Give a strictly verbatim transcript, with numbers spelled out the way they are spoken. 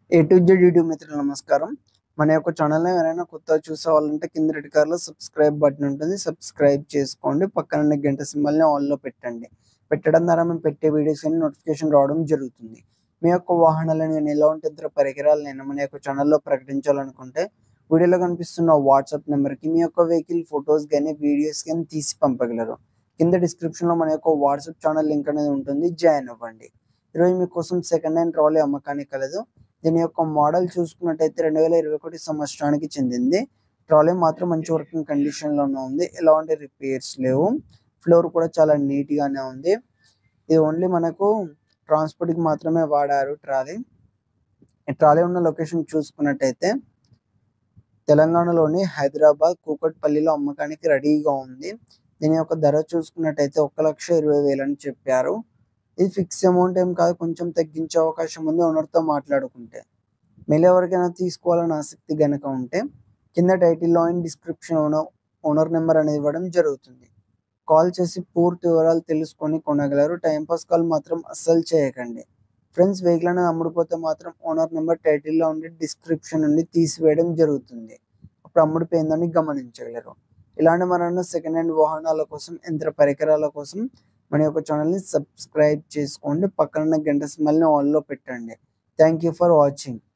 A to Z YouTube మిత్రులు నమస్కారం. మన యొక్క ఛానల్‌ని ఎవరైనా కొత్తగా చూసేవాళ్ళుంటే కింద రెడ్ కలర్‌లో సబ్స్క్రైబ్ బటన్ ఉంటుంది. సబ్స్క్రైబ్ చేసుకోండి. పక్కనున్న గంట సింబల్‌ని ఆల్‌లో పెట్టండి. పెట్టడం ద్వారా మేము పెట్టే వీడియోస్ అన్ని నోటిఫికేషన్ రావడం జరుగుతుంది. మీ యొక్క వాహనాలను గాని, ఎలాంటి ఇతర పరికరాలనైనా మన యొక్క ఛానల్‌లో ప్రకటించాలనుకుంటే వీడియోలో కనిపిస్తున్న వాట్సాప్ నంబర్‌కి మీ యొక్క వెహికల్ ఫోటోస్ గాని, వీడియోస్ గాని తీసి పంపగలరు. కింద డిస్క్రిప్షన్‌లో మన యొక్క వాట్సాప్ ఛానల్ లింక్ అనేది ఉంటుంది. జాయిన్ అవ్వండి. ఈరోజు మీకోసం సెకండ్ హ్యాండ్ ట్రాలీ అమ్మకానికి కలదు. దీని యొక్క మోడల్ చూసుకున్నట్టయితే రెండు వేల ఇరవై ఒకటి సంవత్సరానికి చెందింది. ట్రాలీ మాత్రం మంచి వర్కింగ్ కండిషన్‌లోనే ఉంది. ఎలాంటి రిపేర్స్ లేవు. ఫ్లోర్ కూడా చాలా నీట్‌గానే ఉంది. ఇది ఓన్లీ మనకు ట్రాన్స్‌పోర్ట్‌కి మాత్రమే వాడారు ట్రాలీ. ఈ ట్రాలీ ఉన్న లొకేషన్ చూసుకున్నట్టయితే తెలంగాణలోని హైదరాబాద్ కూకట్పల్లిలో అమ్మకానికి రెడీగా ఉంది. దీని యొక్క ధర చూసుకున్నట్టయితే ఒక లక్ష ఇరవై వేలు అని చెప్పారు. ఇది ఫిక్స్ అమౌంట్ ఏం కాదు. కొంచెం తగ్గించే అవకాశం ఉంది ఓనర్‌తో మాట్లాడుకుంటే. మీలో ఎవరికైనా తీసుకోవాలని ఆసక్తి గనక ఉంటే కింద టైటిల్‌లో అండ్ డిస్క్రిప్షన్‌లోనో ఓనర్ నెంబర్ అనేది ఇవ్వడం జరుగుతుంది. కాల్ చేసి పూర్తి వివరాలు తెలుసుకొని కొనగలరు. టైమ్ పాస్ కాల్ మాత్రం అస్సలు చేయకండి. ఫ్రెండ్స్, వెహికల్ అనేది అమ్ముడుపోతే మాత్రం ఓనర్ నెంబర్ టైటిల్‌లో ఉండి డిస్క్రిప్షన్ నుండి తీసివేయడం జరుగుతుంది. అప్పుడు అమ్ముడుపోయిందని గమనించగలరు. ఇలాంటి మరెన్నో సెకండ్ హ్యాండ్ వాహనాల కోసం, యంత్ర పరికరాల కోసం మన యొక్క ఛానల్‌ని సబ్స్క్రైబ్ చేసుకోండి. పక్కనున్న గంట సింబల్‌ని ఆల్‌లో పెట్టండి. Thank you for watching.